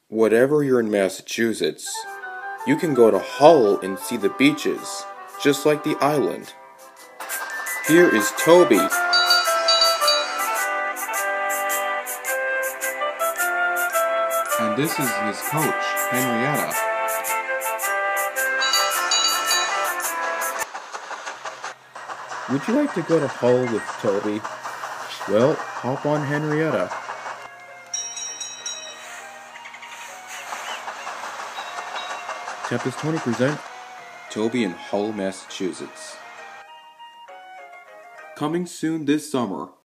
Whatever you're in Massachusetts, you can go to Hull and see the beaches, just like the island. Here is Toby. And this is his coach, Henrietta. Would you like to go to Hull with Toby? Well, hop on Henrietta. Tempest 20 present Toby in Hull, Massachusetts. Coming soon this summer.